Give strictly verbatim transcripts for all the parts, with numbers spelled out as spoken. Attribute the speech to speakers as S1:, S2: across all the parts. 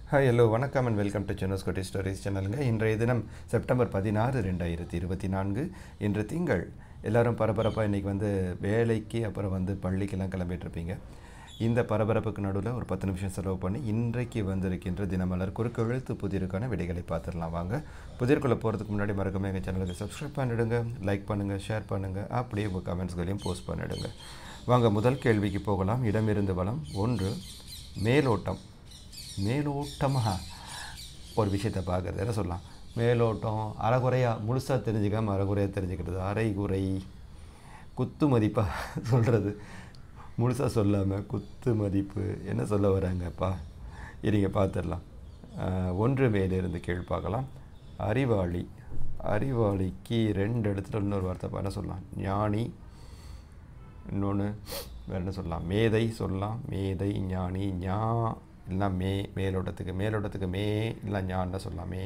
S1: Hi hello வணக்கம் and welcome to சென்னோஸ் கோட்டி ஸ்டோரிஸ் சேனலுங்க. இன்றைய தினம் செப்டம்பர் பதினாறு ரெண்டாயிரத்தி இருபத்தி நான்கு இன்று திங்கள். எல்லோரும் பரபரப்பாக இன்றைக்கி வந்து வேலைக்கு அப்புறம் வந்து பள்ளிக்கெல்லாம் கிளம்பிட்டுருப்பீங்க. இந்த பரபரப்புக்கு நடுவில் ஒரு பத்து நிமிஷம் செலவு பண்ணி இன்றைக்கு வந்திருக்கின்ற தினமலர் குறுக்கு எழுத்து புதிருக்கான விடைகளை பார்த்துடலாம் வாங்க. புதிர்க்குள்ளே போகிறதுக்கு முன்னாடி மறக்காம எங்கள் சேனலுக்கு சப்ஸ்கிரைப் பண்ணிவிடுங்க, லைக் பண்ணுங்கள், ஷேர் பண்ணுங்கள், அப்படியே உங்கள் கமெண்ட்ஸ்களையும் போஸ்ட் பண்ணிவிடுங்க. வாங்க முதல் கேள்விக்கு போகலாம். இடமிருந்து வளம் ஒன்று. மேலோட்டம். மேலோட்டமாக ஒரு விஷயத்தை பார்க்குறது என்ன சொல்லலாம்? மேலோட்டம் அரைகுறையாக முழுசாக தெரிஞ்சுக்காமல் அரைகுறையாக தெரிஞ்சுக்கிறது, அரைகுறை. குத்து மதிப்பாக சொல்கிறது, முழுசாக சொல்லாமல் குத்து மதிப்பு. என்ன சொல்ல வராங்கப்பா? இருங்க பார்த்துடலாம். ஒன்று மேலிருந்து கீழ் பார்க்கலாம். அறிவாளி. அறிவாளிக்கு ரெண்டு இடத்துல இன்னொரு வார்த்தை என்ன சொல்லலாம்? ஞானி. இன்னொன்று வேறு என்ன சொல்லலாம்? மேதை சொல்லலாம். மேதை, ஞானி, ஞா இல்லைனா மே. மேலோட்டத்துக்கு மேலோட்டத்துக்கு மே இல்லை ஞான்னு சொல்லலாமே.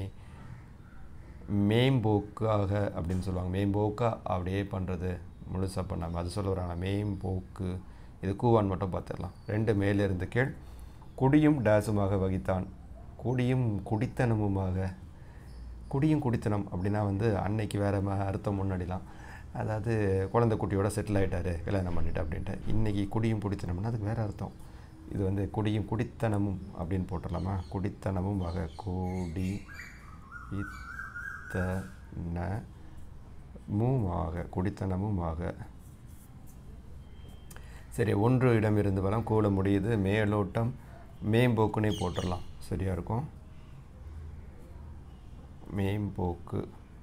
S1: மேம்போக்காக அப்படின்னு சொல்லுவாங்க. மேம்போக்காக அப்படியே பண்ணுறது, முழுசாக பண்ணாமல் அது சொல்ல வராங்க. மேம்போக்கு. இது கூவான் மட்டும் பார்த்துடலாம். ரெண்டு மேலிருந்து கீழ். குடியும் டேஸுமாக வகித்தான். குடியும் குடித்தனமுமாக. குடியும் குடித்தனம் அப்படின்னா வந்து அன்னைக்கு வேறு அர்த்தம் முன்னாடிலாம். அதாவது குழந்தை குட்டியோட செட்டில் ஆகிட்டார், கல்யாணம் பண்ணிட்டு அப்படின்ட்டு. இன்றைக்கி குடியும் குடித்தனம்னா அதுக்கு வேறு அர்த்தம். இது வந்து குடியும் குடித்தனமும் அப்படின்னு போட்டுடலாமா? குடித்தனமும் வகை. குடி இத்தனமுமாக, குடித்தனமுமாக. சரி, ஒன்று இடமிருந்து வளம் கூட முடியுது. மேலோட்டம் மேம்போக்குன்னே போட்டுடலாம், சரியாக இருக்கும். மேம்போக்கு.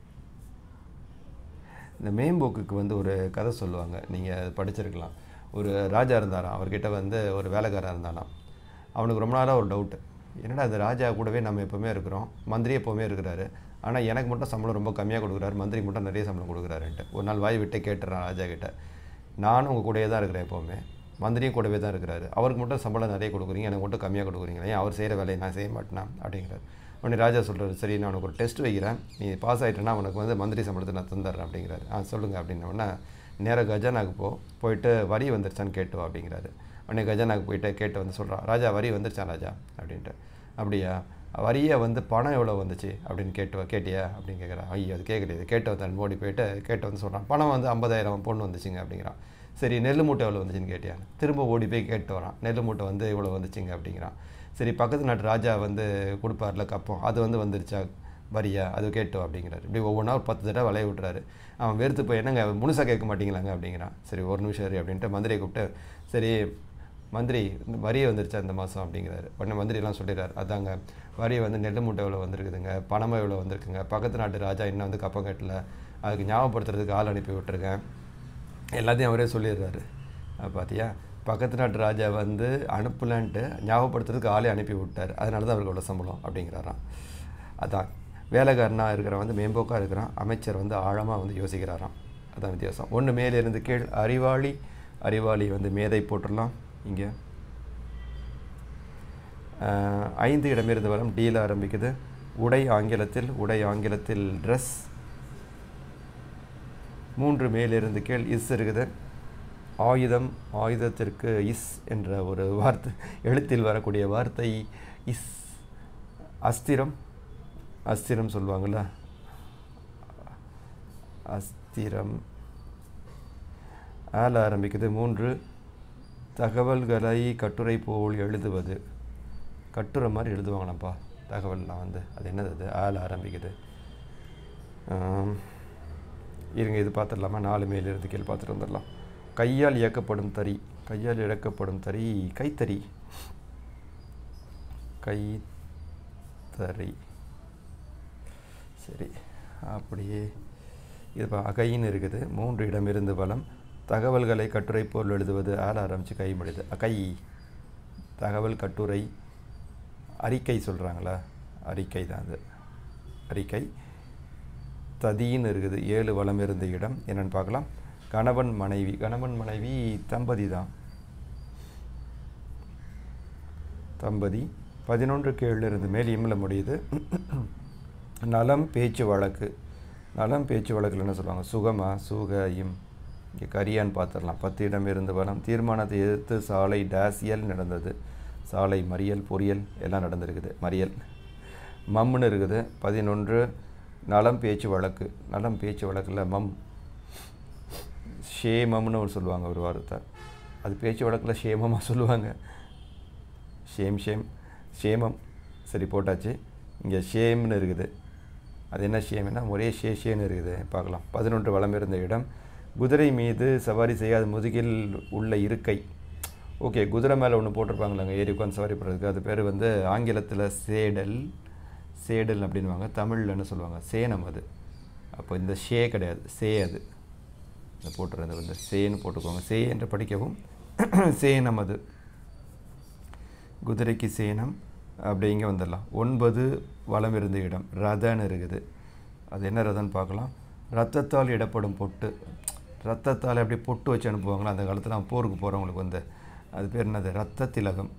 S1: இந்த மேம்போக்குக்கு வந்து ஒரு கதை சொல்லுவாங்க, நீங்கள் படிச்சிருக்கலாம். ஒரு ராஜா இருந்தாராம். அவர்கிட்ட வந்து ஒரு வேலைக்காரன் இருந்தானாம். அவனுக்கு ரொம்ப நாளாக ஒரு டவுட்டு. என்னடா அந்த ராஜா கூடவே நம்ம எப்போவுமே இருக்கிறோம், மந்திரி எப்போவுமே இருக்கிறாரு, ஆனால் எனக்கு மட்டும் சம்பளம் ரொம்ப கம்மியாக கொடுக்குறாரு, மந்திரி மட்டும் நிறைய சம்பளம் கொடுக்குறாருன்ட்டு. ஒரு நாள் வாய் விட்டு கேட்டுறான் ராஜா கிட்ட. நானும் உங்கள் கூடவே தான் இருக்கிறேன் எப்போவுமே, மந்திரியும் கூடவே தான் இருக்கிறாரு, அவருக்கு மட்டும் சம்பளம் நிறைய கொடுக்குறீங்க, எனக்கு மட்டும் கம்மியாக கொடுக்குறீங்களா? ஏன் அவர் செய்கிற வேலையை நான் செய்ய மாட்டேனா அப்படிங்கிறார். உடனே ராஜா சொல்கிறார், சரி நான் உனக்கு ஒரு டெஸ்ட் வைக்கிறேன், நீ பாஸ் ஆகிட்டேன்னா உனக்கு வந்து மந்திரி சம்பளத்தை நான் தந்துடுறேன் அப்படிங்கிறாரு. ஆ சொல்லுங்கள் அப்படின்னோடனே, நேராக கஜானாக்கு போ, போயிட்டு வரி வந்துருச்சான்னு கேட்டு வா அப்படிங்கிறாரு. உடனே கஜானாக்கு போயிட்டு கேட்டு வந்து சொல்கிறான், ராஜா வரி வந்துருச்சான் ராஜா அப்படின்ட்டு. அப்படியா, வரியை வந்து பணம் எவ்வளோ வந்துச்சு அப்படின்னு கேட்டு கேட்டியா அப்படின்னு கேட்குறான். ஐயோ அது கேட்கலையே. கேட்டு வந்தான் ஓடி போயிட்டு கேட்டு வந்து சொல்கிறான், பணம் வந்து ஐம்பதாயிரம் பொண்ணு வந்துச்சுங்க அப்படிங்கிறான். சரி, நெல் மூட்டை எவ்வளோ வந்துச்சுன்னு கேட்டியா? திரும்ப ஓடி போய் கேட்டு வரான், நெல் மூட்டை வந்து இவ்வளோ வந்துச்சுங்க அப்படிங்கிறான். சரி, பக்கத்து நாட்டு ராஜா வந்து கொடுப்பார்ல கப்பம், அது வந்து வந்துருச்சா வரியா, அது கேட்டோம் அப்படிங்கிறாரு. இப்படி ஒவ்வொன்றா ஒரு பத்து தடவை விளைய விட்டுறாரு. அவன் வெறுத்து போய், என்னங்க முழுசாக கேட்க மாட்டீங்களாங்க அப்படிங்கிறான். சரி ஒரு நிமிஷம் சரி அப்படின்ட்டு மந்திரியை கூப்பிட்டு, சரி மந்திரி வரியை வந்துருச்சா இந்த மாதம் அப்படிங்கிறாரு. உடனே மந்திரியெல்லாம் சொல்லிடுறாரு, அதாங்க வரியை வந்து நெல் மூட்டை எவ்வளோ வந்திருக்குதுங்க, பணமும் எவ்வளோ வந்திருக்குங்க, பக்கத்து நாட்டு ராஜா இன்னும் வந்து கப்பம் கட்டல, அதுக்கு ஞாபகப்படுத்துறதுக்கு ஆள் அனுப்பி விட்டுருக்கேன், எல்லாத்தையும் அவரே சொல்லிடுறாரு. பார்த்தியா, பக்கத்து நாட்டு ராஜா வந்து அனுப்பலான்ட்டு ஞாபகப்படுத்துறதுக்கு ஆளே அனுப்பி விட்டார், அதனால தான் அவருக்கு அவ்வளோ சம்பளம் அப்படிங்கிறாராம். அதான் வேலைக்காரனாக இருக்கிறவன் வந்து மேம்போக்காக இருக்கிறான், அமைச்சர் வந்து ஆழமாக வந்து யோசிக்கிறாராம். அதான் வித்தியாசம். ஒன்று மேலிருந்து கீழ். அறிவாளி. அறிவாளி வந்து மேதை போட்டுடலாம் இங்கே. ஐந்து இடமிருந்து வரும். டீல ஆரம்பிக்குது. உடை ஆங்கிலத்தில். உடை ஆங்கிலத்தில் ட்ரெஸ். மூன்று மேலிருந்து கீழ். இஸ் இருக்குது. ஆயுதம். ஆயுதத்திற்கு இஸ் என்ற ஒரு வார்த்தை, எழுத்தில் வரக்கூடிய வார்த்தை இஸ். அஸ்திரம். அஸ்திரம் சொல்லுவாங்கள்ல, அஸ்திரம். ஆல ஆரம்பிக்குது. மூன்று. தகவல்களை கட்டுரை போல் எழுதுவது. கட்டுரை மாதிரி எழுதுவாங்களாப்பா தகவல்லாம் வந்து, அது என்னது அது? ஆல ஆரம்பிக்குது. இருங்க இது பார்த்துடலாமா? நாலு மேலிருந்து கீழ் பார்த்துட்டு வந்துடலாம். கையால் இயக்கப்படும் தறி. கையால் இழக்கப்படும் தறி கைத்தறி. கைத்தறி. சரி, அப்படியே இது அகைன்னு இருக்குது. மூன்று இடமிருந்து வளம். தகவல்களை கட்டுரை போல் எழுதுவது. ஆள ஆரம்பித்து கை முடியுது. அகை. தகவல் கட்டுரை. அறிக்கை சொல்கிறாங்களா? அறிக்கை தான் அது, அறிக்கை. ததின்னு இருக்குது. ஏழு வளம் இருந்த இடம் என்னென்னு பார்க்கலாம். கணவன் மனைவி. கணவன் மனைவி தம்பதி தான், தம்பதி. பதினொன்று கீழ் இருந்து மேல் இம்ல முடியுது. நலம் பேச்சு வழக்கு. நலம் பேச்சு வழக்கில் என்ன சொல்லுவாங்க? சுகமா, சுக, இம். இங்கே கரியான்னு பார்த்துடலாம். பத்து இடம் இருந்து வளம். தீர்மானத்தை எதிர்த்து சாலை டேசியல் நடந்தது. சாலை மறியல் பொறியல் எல்லாம் நடந்திருக்குது. மறியல் மம்னு இருக்குது. பதினொன்று நலம் பேச்சு வழக்கு. நலம் பேச்சு வழக்கில் மம் ஷேமம்னு ஒரு சொல்லுவாங்க ஒரு வார்த்தை. அது பேச்சு வழக்கில் ஷேமமாக சொல்லுவாங்க. ஷேம் ஷேம் ஷேமம் சரி போட்டாச்சு. இங்கே ஷேம்னு இருக்குது. அது என்ன ஷேம்னா ஒரே ஷே ஷேன்னு இருக்குது. பார்க்கலாம். பதினொன்று வளம் இருந்த இடம். குதிரை மீது சவாரி செய்யாத முதுகில் உள்ள இருக்கை. ஓகே, குதிரை மேலே ஒன்று போட்டிருப்பாங்களாங்க ஏறி உட்காந்து சவாரி போடுறதுக்கு. அது பேர் வந்து ஆங்கிலத்தில் சேடல் சேடல் அப்படின்வாங்க. தமிழில் என்ன சொல்லுவாங்க சேனம். அது அப்போ இந்த ஷே கிடையாது, சே. அது இந்த போட்டுறது வந்து சேன்னு போட்டுக்கோங்க. சே என்று படிக்கவும் சேனம். அது குதிரைக்கு சேனம். அப்படி இங்கே வந்துடலாம். ஒன்பது வளம் இருந்த இடம். ரதன்னு இருக்குது. அது என்ன ரதன்னு பார்க்கலாம். ரத்தத்தால் இடப்படும் பொட்டு. ரத்தத்தால் எப்படி பொட்டு வச்சு அனுப்புவாங்களோ அந்த காலத்தில் போருக்கு போகிறவங்களுக்கு வந்து அது பேர் என்னது ரத்த திலகம்.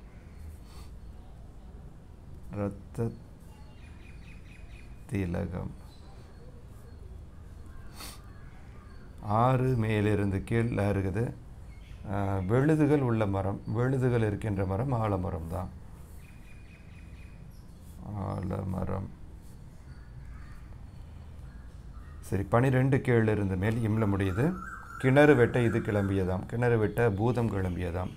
S1: ரத்த திலகம். ஆறு மேலிருந்து கீழே இருக்குது. விழுதுகள் உள்ள மரம். விழுதுகள் இருக்கின்ற மரம் ஆலமரம் தான். ஆலமரம். சரி, பனிரெண்டு கீழே இருந்து மேல் இம்ல முடியுது. கிணறு வெட்ட இது கிளம்பியதாம். கிணறு வெட்ட பூதம் கிளம்பியதாம்.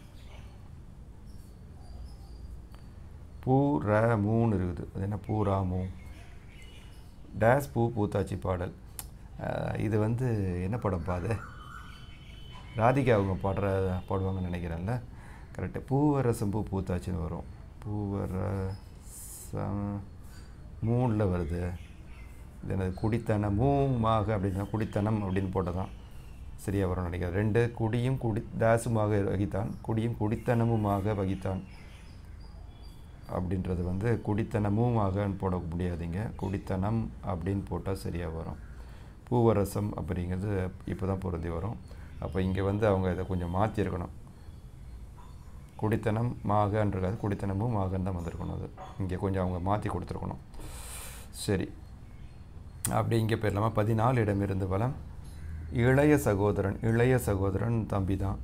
S1: பூ ர மூணு இருக்குது. அது என்ன பூ ரா மூ. டேஸ் பூ பூத்தாச்சி பாடல். இது வந்து என்ன படம் பாது ராதிகா அவங்க பாடுற பாடுவாங்கன்னு நினைக்கிறேன்ல. கரெக்டு. பூவரசம் பூ பூத்தாச்சின்னு வரும். பூவரசம் மூணில் வருது. இது என்னது குடித்தனம் மூமாக அப்படின்னா குடித்தனம் அப்படின்னு போட்டால் தான் சரியாக வரும்னு நினைக்கிறேன். ரெண்டு குடியும் குடி தாசுமாக வகித்தான். குடியும் குடித்தனமுமாக வகித்தான் அப்படின்றது வந்து குடித்தனமுமாகன்னு போட முடியாதுங்க. குடித்தனம் அப்படின்னு போட்டால் சரியாக வரும். பூவரசம் அப்படிங்கிறது இப்போ தான் பொருந்தி வரும். அப்போ இங்கே வந்து அவங்க இதை கொஞ்சம் மாற்றிருக்கணும். குடித்தனம் மாகன்றது குடித்தனமும் மாகன்னு தான் வந்திருக்கணும். அது இங்கே கொஞ்சம் அவங்க மாற்றி கொடுத்துருக்கணும். சரி, அப்படி இங்கே போயிடலாமா. பதினாலு இடமிருந்து வளம். இளைய சகோதரன். இளைய சகோதரன் தம்பி தான்.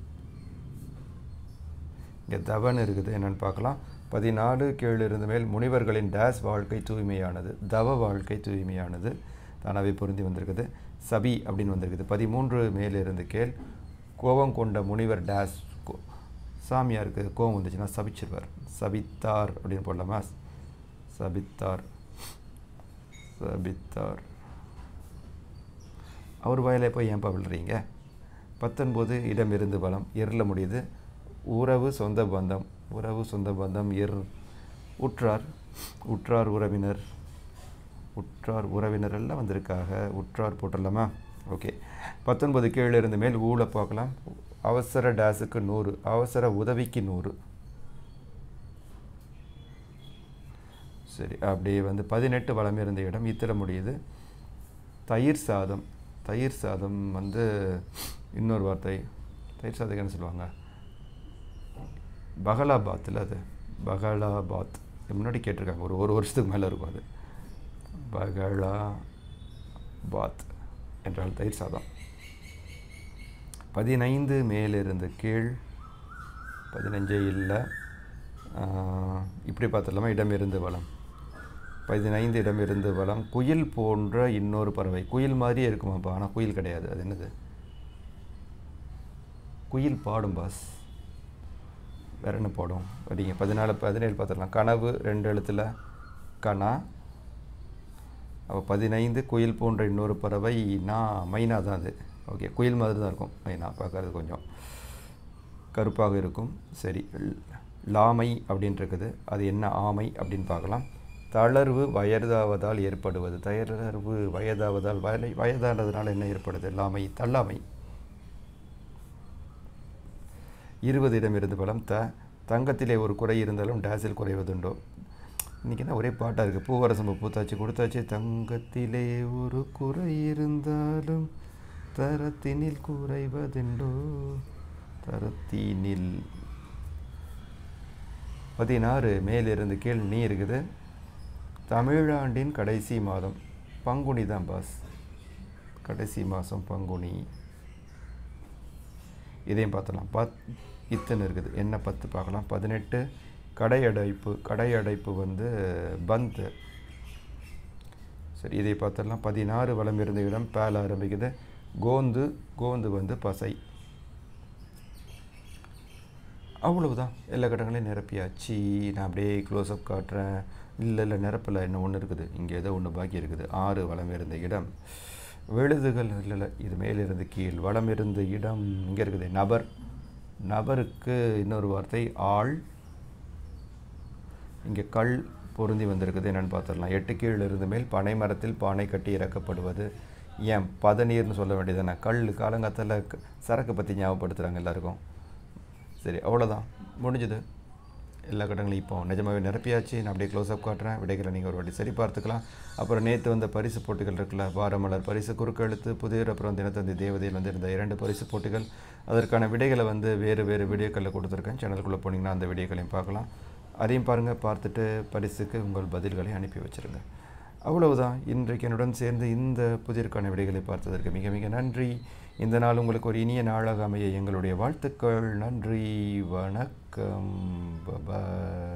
S1: இங்கே தவன் இருக்குது. என்னென்னு பார்க்கலாம். பதினாலு கீழ் இருந்து மேல் முனிவர்களின் டேஸ் வாழ்க்கை தூய்மையானது. தவ வாழ்க்கை தூய்மையானது தானாகவே பொருந்தி வந்திருக்குது. சபி அப்படின்னு வந்திருக்குது. பதிமூன்று மேலிருந்து கேள். கோபம் கொண்ட முனிவர் டேஸ். சாமியாருக்கு கோபம் வந்துச்சுன்னா சபிச்சிருவார். சபித்தார் அப்படின்னு போடலாமா. சபித்தார் சபித்தார். அவர் வாயிலே போய் ஏன்பா விழுறீங்க. பத்தொன்பது இடமிருந்து வளம். எரில் முடியுது. உறவு சொந்த பந்தம். உறவு சொந்த பந்தம் எர். உற்றார். உற்றார் உறவினர். உற்றார் உறவினர் எல்லாம் வந்திருக்காக. உற்றார் போட்டுடலாமா. ஓகே. பத்தொன்பது கீழே இருந்து மேல் ஊழ பார்க்கலாம். அவசர டேஸுக்கு நூறு. அவசர உதவிக்கு நூறு. சரி, அப்படியே வந்து பதினெட்டு வளம் இருந்த இடம். இத்திர முடியுது. தயிர் சாதம். தயிர் சாதம் வந்து இன்னொரு வார்த்தை. தயிர் சாதத்துக்கு என்ன சொல்லுவாங்க. பகலாபாத்தில். அது பகலாபாத் முன்னாடி கேட்டிருக்காங்க. ஒரு ஒரு வருஷத்துக்கு மேலே இருக்கும். அது பகலாபாத் என்றால் தயிர் சாதம். பதினைந்து மேலிருந்து கீழ். பதினஞ்சே இல்லை. இப்படி பார்த்துடலாமா. இடமிருந்து வளம். பதினைந்து இடமிருந்து வளம். குயில் போன்ற இன்னொரு பறவை. குயில் மாதிரியே இருக்குமாப்பா, ஆனால் குயில் கிடையாது. அது என்னது. குயில் பாடும் பாஸ். வேறு என்ன பாடும் வரீங்க. பதினாலு பதினேழு பார்த்துடலாம். கனவு ரெண்டு எழுத்தில் கனா. அப்போ பதினைந்து குயில் போன்ற இன்னொரு பறவை. நான் மைனா தான் அது. ஓகே, குயில் மாதிரி தான் இருக்கும் மைனா. பார்க்கறது கொஞ்சம் கருப்பாக இருக்கும். சரி, லாமை அப்படின்னு இருக்குது. அது என்ன ஆமை அப்படின்னு பார்க்கலாம். தளர்வு வயதாவதால் ஏற்படுவது. தளர்வு வயதாவதால் வய வயதானதுனால என்ன ஏற்படுது. லாமை தள்ளாமை. இருபது இடம் இருந்து பலம். த தங்கத்திலே ஒரு குறை இருந்தாலும் டேஸில் குறைவதுண்டோ. இன்றைக்கி என்ன ஒரே பாட்டாக இருக்குது. பூவரசம் பூத்தாச்சு கொடுத்தாச்சு. தங்கத்திலே ஒரு குறை இருந்தாலும் தரத்தினில் குறைவதுண்டோ. தரத்தினில். பதினாறு மேலிருந்து கீழ் நீ இருக்குது. தமிழாண்டின் கடைசி மாதம். பங்குனி தான் பாஸ். கடைசி மாதம் பங்குனி. இதையும் பார்த்தலாம். பத் இத்தனை இருக்குது. என்ன பத்து பார்க்கலாம். பதினெட்டு கடையடைப்பு கடையடைப்பு வந்து பந்த். சரி, இதை பார்த்தரலாம். பதினாறு வளம் இருந்த இடம் பேல ஆரம்பிக்குது. கோந்து கோந்து வந்து பசை. அவ்வளவுதான், எல்லா கட்டங்களையும் நிரப்பியாச்சு. நான் அப்படியே க்ளோஸ்அப் காட்டுறேன். இல்லை இல்லை நிரப்பில் இன்னும் ஒன்று இருக்குது, இங்கே ஏதோ ஒன்று பாக்கி இருக்குது. ஆறு வளம் இருந்த இடம். விழுதுகள் இல்லை இல்லை இது மேலிருந்து கீழ். வளம் இருந்த இடம் இங்கே இருக்குது. நபர், நபருக்கு இன்னொரு வார்த்தை ஆள். இங்கே கல் பொருந்தி வந்திருக்குது, என்னென்னு பார்த்துடலாம். எட்டு கீழ் இருந்து மேல் பனை மரத்தில் பானை கட்டி இறக்கப்படுவது. ஏன் பதநீர்னு சொல்ல வேண்டியதானே? கல் காலங்காலத்தில் சரக்கு பற்றி ஞாபகப்படுத்துகிறாங்க எல்லாருக்கும். சரி, அவ்வளோதான், முடிஞ்சுது. எல்லா கட்டங்களையும் இப்போ நிஜமாகவே நிரப்பியாச்சு. நான் அப்படியே க்ளோஸ்அப் காட்டுறேன். விடைகளை நீங்கள் ஒரு வாட்டி சரி பார்த்துக்கலாம். அப்புறம் நேற்று வந்த பரிசு போட்டிகள் இருக்குல்ல, வாரமலர் பரிசு, குறுக்கெழுத்து, புதியர், அப்புறம் தினத்தந்தி தேவதையில் வந்து இருந்த இரண்டு பரிசு போட்டிகள். அதற்கான விடைகளை வந்து வேறு வேறு வீடியோக்களில் கொடுத்துருக்கேன். சேனலுக்குள்ளே போனீங்கன்னா அந்த வீடியோக்களையும் பார்க்கலாம். அதையும் பாருங்கள். பார்த்துட்டு பரிசுக்கு உங்கள் பதில்களை அனுப்பி வச்சுருங்க. அவ்வளவுதான். இன்றைக்கு என்னுடன் சேர்ந்து இந்த புதியற்கான விடைகளை பார்த்ததற்கு மிக மிக நன்றி. இந்த நாள் உங்களுக்கு ஒரு இனிய நாளாக அமைய எங்களுடைய வாழ்த்துக்கள். நன்றி, வணக்கம், பபாய்.